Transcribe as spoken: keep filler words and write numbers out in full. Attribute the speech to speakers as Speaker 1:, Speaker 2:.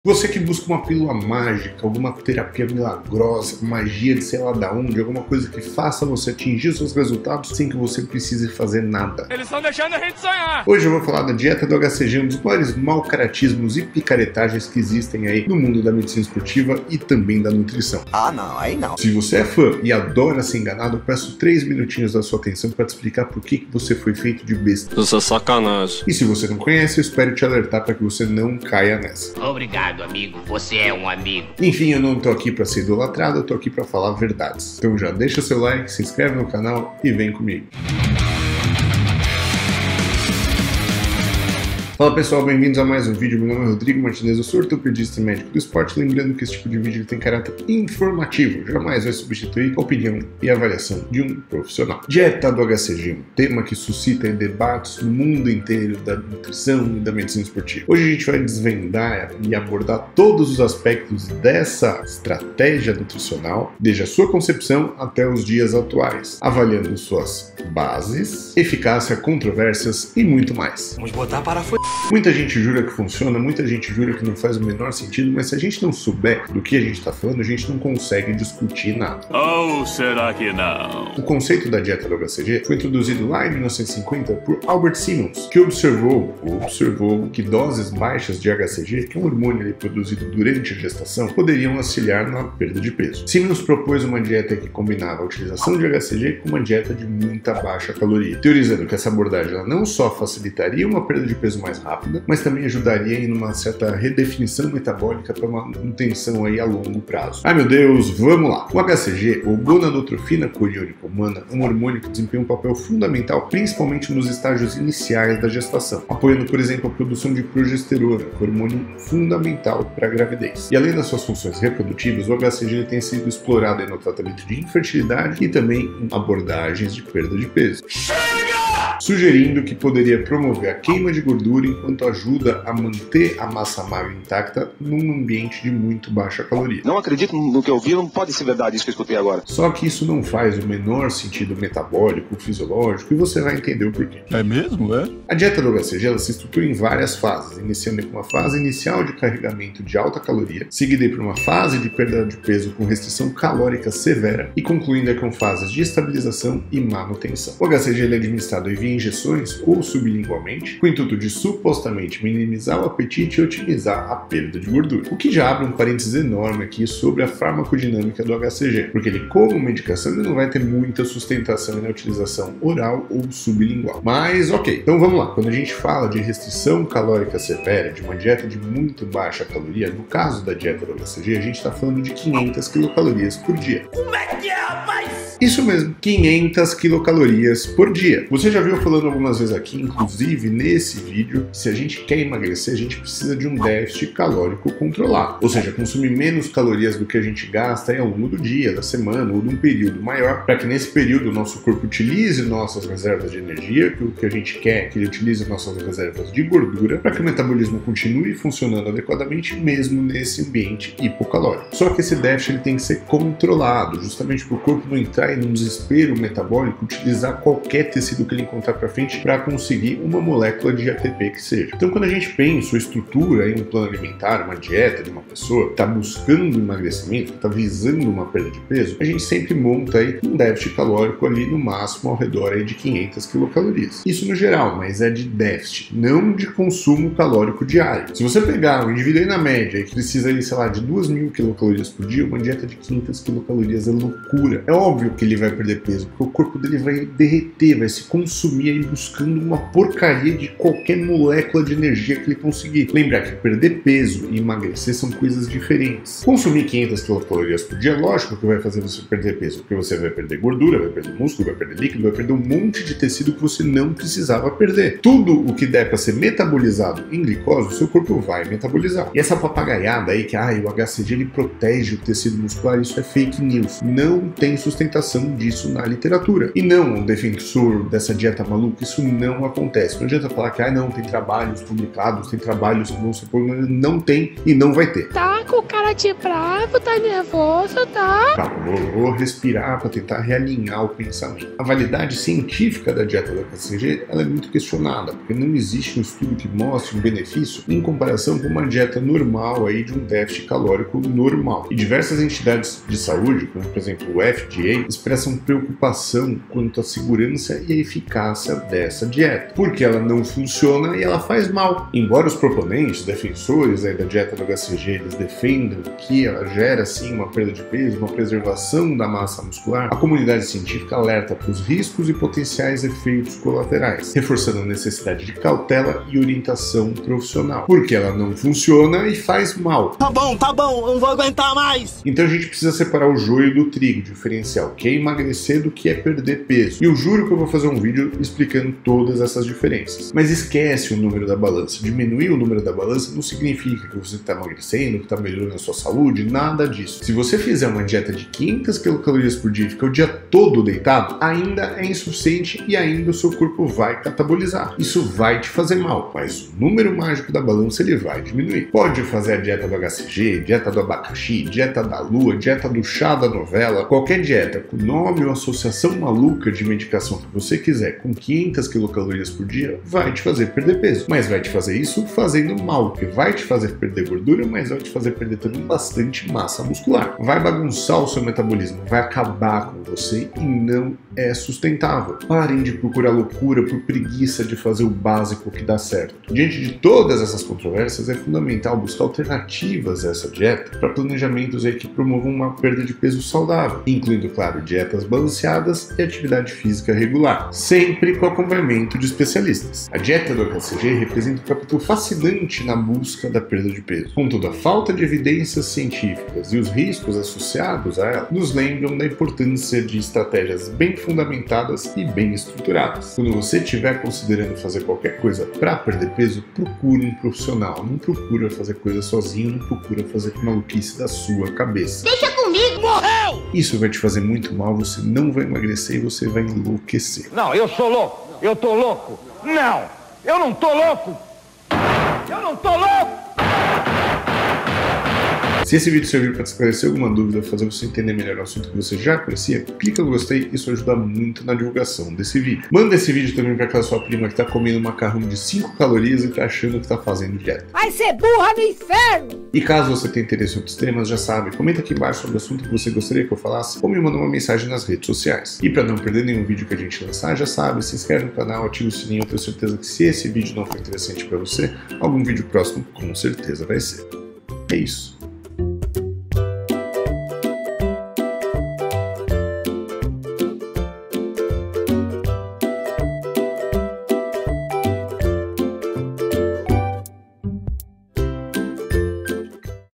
Speaker 1: Você que busca uma pílula mágica, alguma terapia milagrosa, magia de sei lá da onde, alguma coisa que faça você atingir seus resultados sem que você precise fazer nada.
Speaker 2: Eles estão deixando a gente sonhar!
Speaker 1: Hoje eu vou falar da dieta do H C G, um dos maiores malcaratismos e picaretagens que existem aí no mundo da medicina esportiva e também da nutrição.
Speaker 3: Ah não, aí não.
Speaker 1: Se você é fã e adora ser enganado, eu peço três minutinhos da sua atenção para te explicar por que, que você foi feito de besta.
Speaker 2: Isso é sacanagem.
Speaker 1: E se você não conhece, eu espero te alertar para que você não caia nessa.
Speaker 4: Obrigado, amigo. Você é um amigo.
Speaker 1: Enfim, eu não tô aqui para ser idolatrado, eu tô aqui para falar verdades. Então já deixa seu like, se inscreve no canal e vem comigo. Fala pessoal, bem-vindos a mais um vídeo. Meu nome é Rodrigo Martinez, eu sou ortopedista e médico do esporte. Lembrando que esse tipo de vídeo tem caráter informativo, jamais vai substituir a opinião e avaliação de um profissional. Dieta do H C G, um tema que suscita debates no mundo inteiro da nutrição e da medicina esportiva. Hoje a gente vai desvendar e abordar todos os aspectos dessa estratégia nutricional, desde a sua concepção até os dias atuais, avaliando suas bases, eficácia, controvérsias e muito mais.
Speaker 3: Vamos botar para fora.
Speaker 1: Muita gente jura que funciona, muita gente jura que não faz o menor sentido, mas se a gente não souber do que a gente está falando, a gente não consegue discutir nada.
Speaker 2: Ou será que não?
Speaker 1: O conceito da dieta do H C G foi introduzido lá em mil novecentos e cinquenta por Albert Simmons, que observou, observou que doses baixas de H C G, que é um hormônio ali produzido durante a gestação, poderiam auxiliar na perda de peso. Simmons propôs uma dieta que combinava a utilização de H C G com uma dieta de muita baixa caloria, teorizando que essa abordagem ela não só facilitaria uma perda de peso mais rápida, mas também ajudaria em uma certa redefinição metabólica para uma manutenção aí a longo prazo. Ai meu Deus, vamos lá! O H C G, ou gonadotrofina coriônica humana, é um hormônio que desempenha um papel fundamental, principalmente nos estágios iniciais da gestação, apoiando, por exemplo, a produção de progesterona, que é um hormônio fundamental para a gravidez. E além das suas funções reprodutivas, o H C G tem sido explorado aí no tratamento de infertilidade e também em abordagens de perda de peso. Sugerindo que poderia promover a queima de gordura enquanto ajuda a manter a massa magra intacta num ambiente de muito baixa caloria.
Speaker 3: Não acredito no que eu vi, não pode ser verdade isso que eu escutei agora.
Speaker 1: Só que isso não faz o menor sentido metabólico, fisiológico, e você vai entender o porquê.
Speaker 2: É mesmo, é?
Speaker 1: A dieta do H C G ela se estrutura em várias fases, iniciando com uma fase inicial de carregamento de alta caloria, seguida por uma fase de perda de peso com restrição calórica severa e concluindo com fases de estabilização e manutenção. O H C G ele é administrado via injeções ou sublingualmente, com o intuito de supostamente minimizar o apetite e otimizar a perda de gordura. O que já abre um parênteses enorme aqui sobre a farmacodinâmica do H C G, porque ele, como medicação, ele não vai ter muita sustentação na utilização oral ou sublingual. Mas ok, então vamos lá. Quando a gente fala de restrição calórica severa, de uma dieta de muito baixa caloria, no caso da dieta do H C G, a gente está falando de quinhentas quilocalorias por dia.
Speaker 4: Como é que é, rapaz?
Speaker 1: Isso mesmo, quinhentas quilocalorias por dia. Você já viu falando algumas vezes aqui, inclusive nesse vídeo, se a gente quer emagrecer, a gente precisa de um déficit calórico controlado. Ou seja, consumir menos calorias do que a gente gasta aí ao longo do dia, da semana ou de um período maior, para que nesse período o nosso corpo utilize nossas reservas de energia, que o que a gente quer é que ele utilize nossas reservas de gordura, para que o metabolismo continue funcionando adequadamente mesmo nesse ambiente hipocalórico. Só que esse déficit ele tem que ser controlado, justamente para o corpo não entrar em um desespero metabólico, utilizar qualquer tecido que ele encontrar para frente para conseguir uma molécula de A T P que seja. Então, quando a gente pensa a estrutura em um plano alimentar, uma dieta de uma pessoa que está buscando emagrecimento, que está visando uma perda de peso, a gente sempre monta aí um déficit calórico ali no máximo ao redor aí de quinhentas quilocalorias. Isso no geral, mas é de déficit, não de consumo calórico diário. Se você pegar um indivíduo aí na média que precisa aí, sei lá, de duas mil quilocalorias por dia, uma dieta de quinhentas quilocalorias é loucura. É óbvio que ele vai perder peso, porque o corpo dele vai derreter, vai se consumir aí buscando uma porcaria de qualquer molécula de energia que ele conseguir. Lembrar que perder peso e emagrecer são coisas diferentes. Consumir quinhentas quilocalorias por dia, lógico que vai fazer você perder peso, porque você vai perder gordura, vai perder músculo, vai perder líquido, vai perder um monte de tecido que você não precisava perder. Tudo o que der para ser metabolizado em glicose, o seu corpo vai metabolizar. E essa papagaiada aí que ah, o H C G ele protege o tecido muscular, isso é fake news. Não tem sustentação disso na literatura. E não, um defensor dessa dieta maluca, isso não acontece. Não adianta falar que ah, não, tem trabalhos publicados, tem trabalhos que vão ser publicados, não tem e não vai ter.
Speaker 5: Tá com cara bate bravo, tá nervoso, tá?
Speaker 1: Calma, vou, vou respirar para tentar realinhar o pensamento. A validade científica da dieta do K C G ela é muito questionada, porque não existe um estudo que mostre um benefício em comparação com uma dieta normal aí de um déficit calórico normal. E diversas entidades de saúde, como por exemplo o F D A, expressam preocupação quanto à segurança e a eficácia dessa dieta, porque ela não funciona e ela faz mal. Embora os proponentes, defensores aí da dieta do H C G, eles defendam que ela gera sim uma perda de peso, uma preservação da massa muscular, a comunidade científica alerta para os riscos e potenciais efeitos colaterais, reforçando a necessidade de cautela e orientação profissional, porque ela não funciona e faz mal.
Speaker 6: Tá bom, tá bom, eu não vou aguentar mais.
Speaker 1: Então a gente precisa separar o joio do trigo, diferenciar o que é emagrecer do que é perder peso. E eu juro que eu vou fazer um vídeo explicando todas essas diferenças. Mas esquece o número da balança. Diminuir o número da balança não significa que você está emagrecendo, que está melhorando a sua saúde, nada disso. Se você fizer uma dieta de quinhentas quilocalorias por dia e ficar o dia todo deitado, ainda é insuficiente e ainda o seu corpo vai catabolizar. Isso vai te fazer mal, mas o número mágico da balança ele vai diminuir. Pode fazer a dieta do H C G, dieta do abacaxi, dieta da lua, dieta do chá da novela, qualquer dieta com nome ou associação maluca de medicação que você quiser com quinhentas quilocalorias por dia vai te fazer perder peso, mas vai te fazer isso fazendo mal, que vai te fazer perder gordura, mas vai te fazer perder também bastante massa muscular. Vai bagunçar o seu metabolismo, vai acabar com você e não é sustentável. Parem de procurar loucura por preguiça de fazer o básico que dá certo. Diante de todas essas controvérsias, é fundamental buscar alternativas a essa dieta para planejamentos aí que promovam uma perda de peso saudável, incluindo, claro, dietas balanceadas e atividade física regular, sempre com acompanhamento de especialistas. A dieta do H C G representa um capítulo fascinante na busca da perda de peso. Contudo, a falta de evidências científicas e os riscos associados a ela nos lembram da importância de estratégias bem fundamentadas e bem estruturadas. Quando você estiver considerando fazer qualquer coisa para perder peso, procure um profissional. Não procura fazer coisa sozinho, não procura fazer maluquice da sua cabeça.
Speaker 4: Deixa comigo, morreu!
Speaker 1: Isso vai te fazer muito mal, você não vai emagrecer e você vai enlouquecer.
Speaker 7: Não, eu sou louco! Eu tô louco! Não! Eu não tô louco! Eu não tô louco!
Speaker 1: Se esse vídeo serviu para te esclarecer alguma dúvida, fazer você entender melhor o assunto que você já conhecia, clica no gostei, isso ajuda muito na divulgação desse vídeo. Manda esse vídeo também para aquela sua prima que está comendo um macarrão de cinco calorias e está achando que está fazendo dieta.
Speaker 5: Vai ser burra no inferno!
Speaker 1: E caso você tenha interesse em outros temas, já sabe, comenta aqui embaixo sobre o assunto que você gostaria que eu falasse ou me manda uma mensagem nas redes sociais. E para não perder nenhum vídeo que a gente lançar, já sabe, se inscreve no canal, ativa o sininho, eu tenho certeza que se esse vídeo não for interessante para você, algum vídeo próximo com certeza vai ser. É isso.